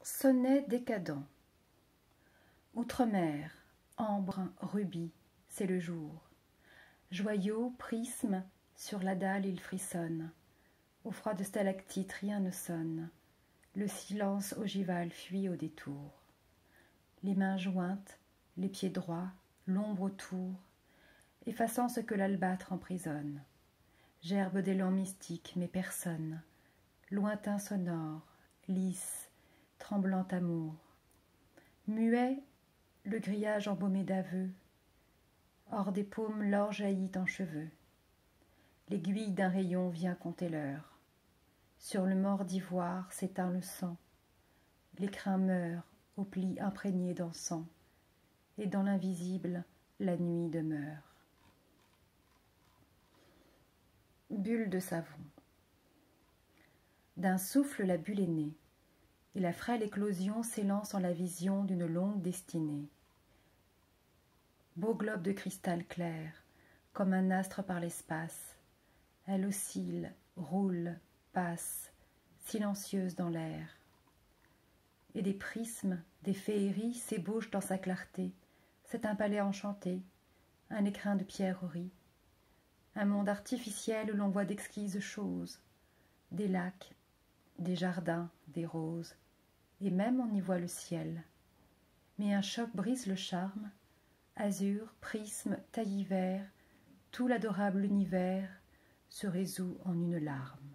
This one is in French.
Sonnet décadent. Outre-mer, ambre, rubis, c'est le jour. Joyau, prisme, sur la dalle il frissonne. Au froid de stalactite rien ne sonne. Le silence ogival fuit au détour. Les mains jointes, les pieds droits, l'ombre autour, effaçant ce que l'albâtre emprisonne. Gerbe d'élan mystique, mais personne. Lointain sonore, lisse, tremblant amour. Muet, le grillage embaumé d'aveux. Hors des paumes, l'or jaillit en cheveux. L'aiguille d'un rayon vient compter l'heure. Sur le mort d'ivoire s'éteint le sang. L'écrin meurt aux plis imprégnés d'encens. Et dans l'invisible, la nuit demeure. Bulle de savon. D'un souffle la bulle est née, et la frêle éclosion s'élance en la vision d'une longue destinée. Beau globe de cristal clair, comme un astre par l'espace, elle oscille, roule, passe, silencieuse dans l'air. Et des prismes, des féeries s'ébauchent dans sa clarté. C'est un palais enchanté, un écrin de pierreries, un monde artificiel où l'on voit d'exquises choses, des lacs, des jardins, des roses, et même on y voit le ciel. Mais un choc brise le charme, azur, prisme, taillis vert, tout l'adorable univers se résout en une larme.